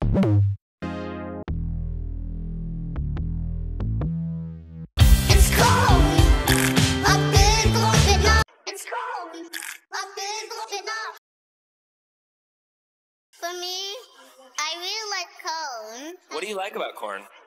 It's cold, a big open up. It's cold, a big open up. For me, I really like corn. What do you like about corn?